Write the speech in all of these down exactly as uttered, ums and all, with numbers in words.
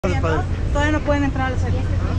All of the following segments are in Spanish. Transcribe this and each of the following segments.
Padre. Todavía no pueden entrar al set.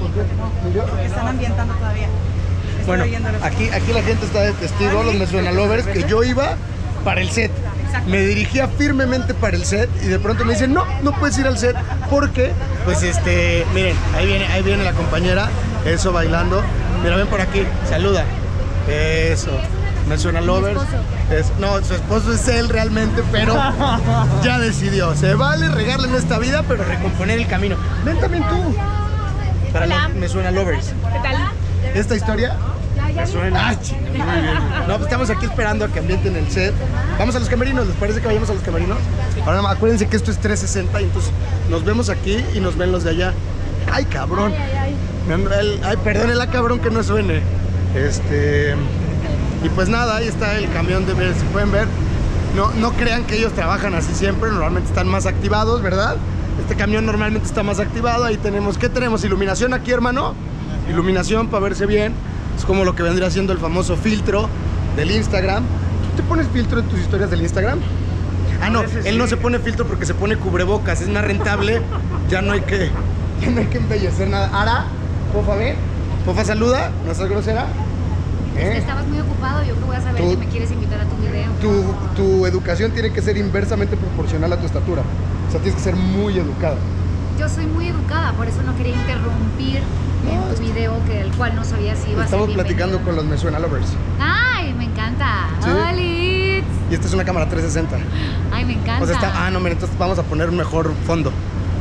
No, porque están ambientando todavía. Estoy Bueno, aquí, aquí la gente está de testigo, los Me Suena Lovers, que yo iba para el set. Exacto. Me dirigía firmemente para el set y de pronto me dicen, no, no puedes ir al set porque, pues este, miren, ahí viene, ahí viene la compañera, eso bailando. Mira, ven por aquí, saluda. Eso, Me Suena Lovers. Es, no, su esposo es él realmente, pero ya decidió. Se vale regarle en esta vida, pero recomponer el camino. Ven también tú. Para Hola. los Me Suena Lovers. ¿Qué tal? Esta historia me suena. Ah, chinga, muy bien. No, pues estamos aquí esperando a que ambienten el set. Vamos a los camerinos, ¿les parece que vayamos a los camerinos? Ahora acuérdense que esto es trescientos sesenta y entonces nos vemos aquí y nos ven los de allá. Ay, cabrón. Ay, ay, ay. Me anda el- Ay, perdónela, cabrón, que no suene. Este. Y pues nada, ahí está el camión de ver, si pueden ver. No, no crean que ellos trabajan así siempre, normalmente están más activados, ¿verdad? Este camión normalmente está más activado. Ahí tenemos, ¿qué tenemos? Iluminación aquí, hermano. Iluminación para verse bien. Es como lo que vendría siendo el famoso filtro del Instagram. ¿Tú te pones filtro en tus historias del Instagram? Ah, no, él no se pone filtro porque se pone cubrebocas, es más rentable. Ya no hay que, ya no hay que embellecer nada. Ara, Pofa, ven. Pofa, saluda, no seas grosera. Es que ¿Eh? estabas muy ocupado, yo creo que voy a saber Tú- que me quieres invitar a tu video. Tu, tu educación tiene que ser inversamente proporcional a tu estatura. O sea, tienes que ser muy educada. Yo soy muy educada, por eso no quería interrumpir No, en es- tu video, que el cual no sabía si iba a ser Estamos platicando bienvenido. con los Me Suena Lovers. Ay, me encanta. Sí. ¡Hola! Y esta es una cámara trescientos sesenta. Ay, me encanta. O sea, está, ah, no, mira, entonces vamos a poner un mejor fondo.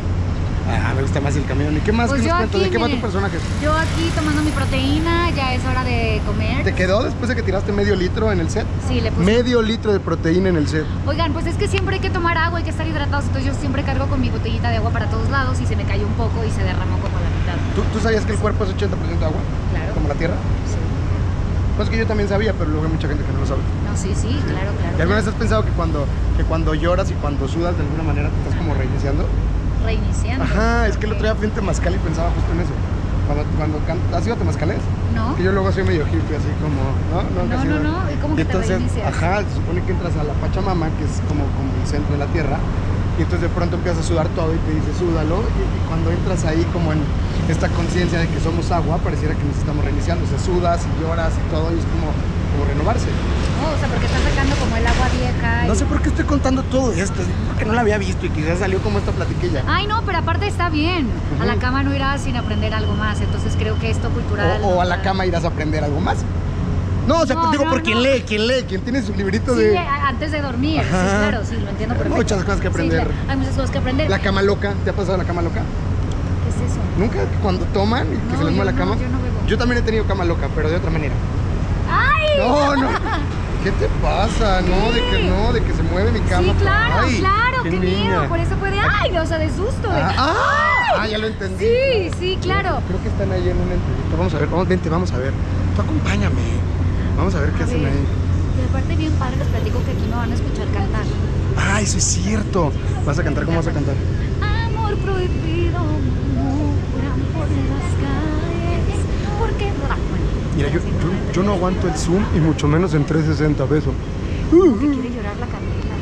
Ah, me gusta más el camión. ¿Y qué más? Pues ¿Qué nos yo cuentas? aquí, ¿De qué va tu miren, personaje? Yo aquí tomando mi proteína, ya es hora de comer. ¿Te quedó después de que tiraste medio litro en el set? Sí, le puse. Medio litro de proteína en el set. Oigan, pues es que siempre hay que tomar agua, hay que estar hidratados, entonces yo siempre cargo con mi botellita de agua para todos lados y se me cayó un poco y se derramó como a la mitad. ¿Tú, tú sabías que el cuerpo es ochenta por ciento agua? Claro. Como la tierra. Sí. Pues que yo también sabía, pero luego hay mucha gente que no lo sabe. No, sí, sí, claro, claro. ¿Y alguna vez has pensado que cuando, que cuando lloras y cuando sudas de alguna manera te estás como reiniciando? Reiniciando. Ajá, es que el otro día fui a Temazcal y pensaba justo en eso. Cuando, cuando can- ¿Has ido a Temazcales? ¿No? Que yo luego soy medio hippie, así como, ¿no? No, ¿Nunca has ido? no, no, ¿y cómo que te entonces, reinicias? ajá, se supone que entras a la Pachamama, que es como, como el centro de la tierra, y entonces de pronto empiezas a sudar todo y te dice, súdalo, y, y cuando entras ahí como en esta conciencia de que somos agua, pareciera que nos estamos reiniciando, o sea, sudas y lloras y todo, y es como, como renovarse. No, o sea, porque estás sacando como el agua vieja. No y- sé por qué estoy contando todo esto, es porque no la había visto y quizás salió como esta platiquilla. Ay, no, pero aparte está bien. A la Ujú. cama no irás sin aprender algo más, entonces creo que esto cultural. O, o a nos la va- cama irás a aprender algo más. No, o sea, No, pues digo no, por quien no. lee, quien lee, quien tiene su librito Sí, de a- antes de dormir. Ajá. Sí, claro, sí, lo entiendo Hay perfecto. muchas cosas que Sí, aprender. claro, hay muchas cosas que aprender. la cama loca. ¿Te ha pasado la cama loca? ¿Qué es eso? ¿Nunca? Cuando toman y que No, se les yo mueve la no, cama. yo no bebo. Yo también he tenido cama loca, pero de otra manera. ¡Ay! No, no. ¿Qué te pasa? No, de que no, de que se mueve mi cama. Sí, claro, Ay, claro, qué, niña. miedo. Por eso puede. ¡Ay! O sea, de susto. de- Ah, ah, ah, ya lo entendí. Sí, sí, claro. Creo que están ahí en una entrevista. Vamos a ver, vamos, vente, vamos a ver. Tú acompáñame. Vamos a ver qué A hacen ver. ahí. Y aparte bien padre, les platico que aquí me van a escuchar cantar. Ah, eso es cierto. ¿Vas a cantar? ¿Cómo vas a cantar? Amor prohibido, murmuran por las calles. ¿Por qué? Ah, bueno, Mira, yo, así yo, no, yo no aguanto el zoom y mucho menos en trescientos sesenta, beso. como que quiere llorar la Camila.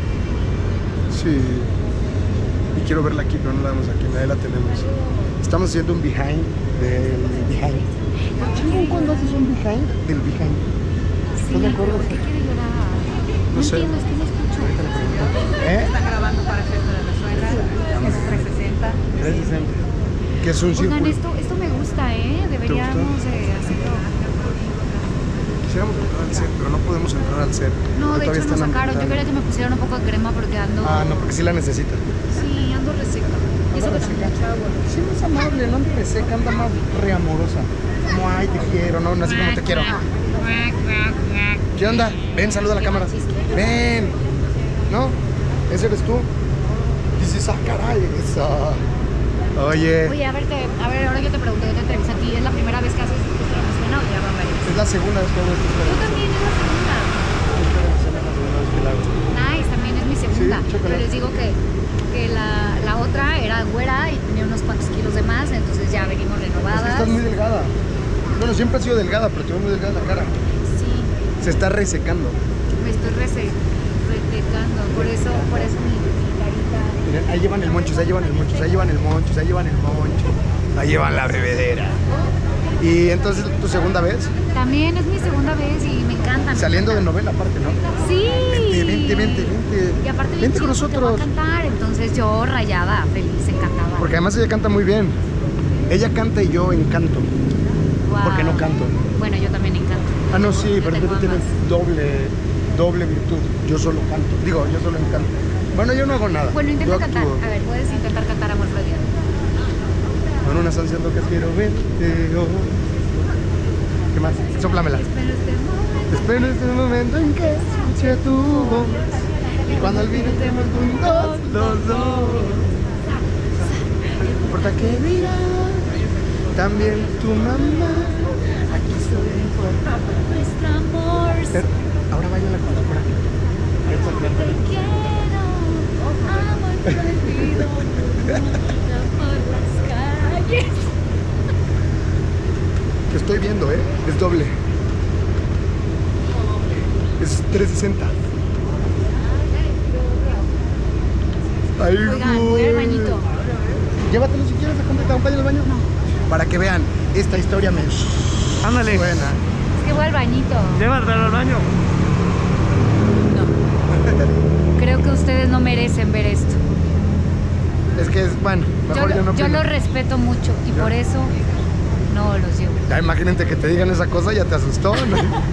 Sí. Y quiero verla aquí, pero no la vemos aquí, nadie la tenemos. Estamos haciendo un behind del behind. ¿Chingón cuando haces un behind del behind? Sí, ¿No me pero acuerdo? ¿por qué quiere llorar? No, No sé. entiendo, es que no escucho. ¿Eh? Están grabando para Fiesta de Venezuela. Es trescientos sesenta. trescientos sesenta. Que es un Oigan, círculo. esto, esto me gusta, ¿eh? Deberíamos eh, hacerlo. Quisiéramos entrar al set, pero no podemos entrar al set. No, porque de todavía hecho no están sacaron. Yo ambientando. quería que me pusieran un poco de crema porque ando. Ah, no, porque sí la necesita. Sí, ando reseca. Y eso que también mucha agua. Sí, no es amable, no anda seca, anda más reamorosa. Como, ay, te quiero, no, no así como te quiero. ¿Qué onda? Ven, saluda a la cámara. Ven. ¿No? ¿Ese eres tú? Dices, ah, caray, esa. Oye, Oye, a ver, te- a ver, ahora yo te pregunto, yo te entrevisto a ti. ¿Es la primera vez que haces esto promocional o ya van varias? es la segunda vez que hago esto. Yo también, es la segunda. Nice, también es mi segunda. Sí, chocolate. Pero les digo que, que la, la otra era güera y tenía unos cuantos kilos de más, entonces ya venimos Es que renovadas. estás muy delgada. Bueno, siempre has sido delgada, pero te veo muy delgada la cara. Sí, Se está resecando. me estoy rese- resecando, por eso, por eso mi, mi carita. Miren, ahí llevan el monchos, ahí llevan el monchos, ahí llevan el monchos, ahí llevan el moncho. Ahí llevan la bebedera. Y entonces, ¿tu segunda vez? También es mi segunda vez y me encanta. Saliendo de novela aparte, ¿no? Sí. Vente, vente, vente, vente. Y aparte bien vente con chido porque va a nosotros. cantar, entonces yo rayada, feliz, encantada. Porque además ella canta muy bien. Ella canta y yo encanto. Wow. Porque no canto. Bueno, yo también encanto. Ah, no, sí, Yo pero tú tengo tienes ambas. doble, doble virtud. Yo solo canto. Digo, yo solo encanto. Bueno, yo no hago nada. Bueno, intenta Yo cantar. actúo. A ver, puedes intentar cantar Amor Freudiano. Con una canción que quiero verte. Oh. ¿Qué más? Sóplamela. Espero este momento. Espero este momento en que escuche tu voz. Y cuando olvide estemos juntos los dos. No importa que diga también tu mamá. Aquí estoy. Nuestro amor. Pero ahora baila la cultura. Te quiero. Amor prohibido. Muda por las calles. Te estoy viendo, ¿eh? Es doble. Es trescientos sesenta. Ay, Oigan, voy al bañito. Llévatelo si quieres, acompáñalo al baño. No. Para que vean, esta historia me Ándale, suena. Es que voy al bañito. llévatelo al baño. No. Creo que ustedes no merecen ver esto. Es que es, bueno, Yo, mejor yo, no yo opino. lo respeto mucho y Ya. por eso no los llevo. Ya imagínate que te digan esa cosa, ya te asustó, ¿no?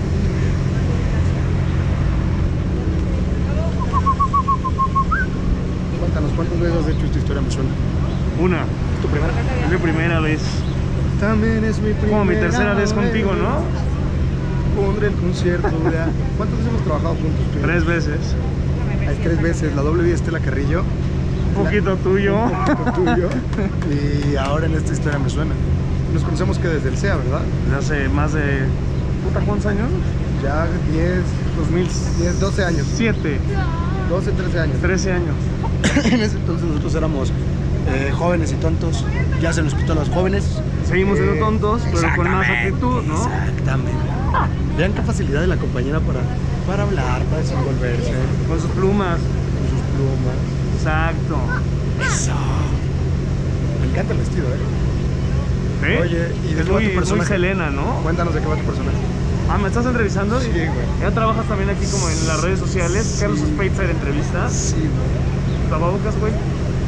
Cuéntanos, ¿cuántas veces has hecho esta historia me suena? Una, ¿Es tu primera? es mi primera vez. También es mi primera Como mi tercera vez contigo, ¿no? Pondré el concierto, ¿verdad? ¿Cuántas veces hemos trabajado juntos? tú y yo? Tres veces. Hay tres veces, la doble vida Estela Carrillo. Un poquito tuyo. Un poquito tuyo. Y ahora en esta historia me suena. Nos conocemos que desde el C E A, ¿verdad? Desde hace más de... ¿Puta cuántos años? Ya diez, dos mil diez, doce años. siete, doce, trece años. trece años. En ese entonces nosotros éramos eh, jóvenes y tontos. Ya se nos quitó a los jóvenes. Seguimos siendo Eh, tontos, pero con más exactamente, actitud, ¿no? Exactamente. Vean qué facilidad de la compañera para, para hablar, para desenvolverse, Con sus plumas. con sus plumas. Exacto. Eso. Me encanta el vestido, ¿eh? ¿Sí? Oye, ¿y de es qué va muy, tu muy personaje? Selena, ¿no? Cuéntanos de qué va tu personaje. Ah, ¿me estás entrevistando? Sí, güey. ¿Ya trabajas también aquí como en las redes sociales? Sí. Carlos Spitzer entrevistas. Sí, güey. ¿Tapabocas, güey?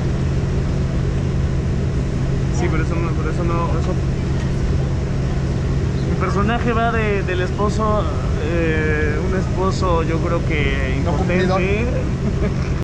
Sí, pero eso no, pero eso no, eso... Mi personaje va de, del esposo, eh, un esposo yo creo que No cumplidor. impotente,